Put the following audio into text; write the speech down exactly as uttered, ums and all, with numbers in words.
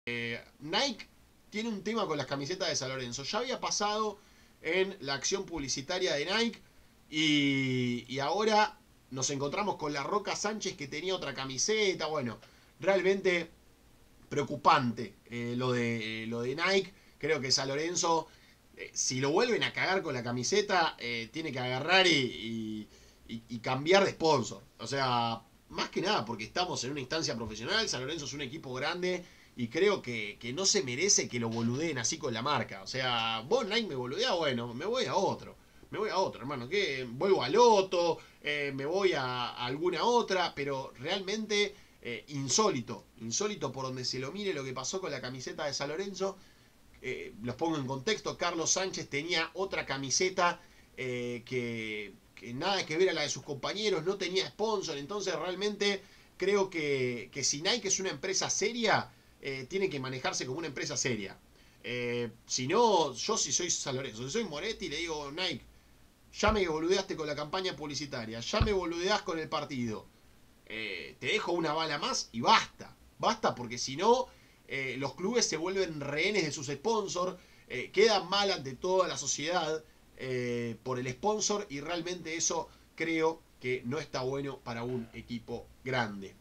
Eh, Nike tiene un tema con las camisetas de San Lorenzo. Ya había pasado en la acción publicitaria de Nike y, y ahora nos encontramos con la Roca Sánchez que tenía otra camiseta. Bueno, realmente preocupante eh, lo, de, lo de Nike. Creo que San Lorenzo, eh, si lo vuelven a cagar con la camiseta, eh, tiene que agarrar y, y, y, y cambiar de sponsor. O sea, más que nada porque estamos en una instancia profesional. San Lorenzo es un equipo grande y creo que, que no se merece que lo boludeen así con la marca. O sea, vos Nike me boludea, bueno, me voy a otro. Me voy a otro, hermano. Que vuelvo a Loto, eh, me voy a, a alguna otra, pero realmente eh, insólito. Insólito por donde se lo mire lo que pasó con la camiseta de San Lorenzo. Eh, los pongo en contexto. Carlos Sánchez tenía otra camiseta eh, que, que nada que ver a la de sus compañeros, no tenía sponsor. Entonces realmente creo que, que si Nike es una empresa seria, eh, tiene que manejarse como una empresa seria. Eh, si no, yo si soy San Lorenzo, si soy Moretti, le digo, Nike, ya me boludeaste con la campaña publicitaria, ya me boludeás con el partido. Eh, te dejo una bala más y basta. Basta porque si no, eh, los clubes se vuelven rehenes de sus sponsors, eh, quedan mal ante toda la sociedad eh, por el sponsor y realmente eso creo que no está bueno para un equipo grande.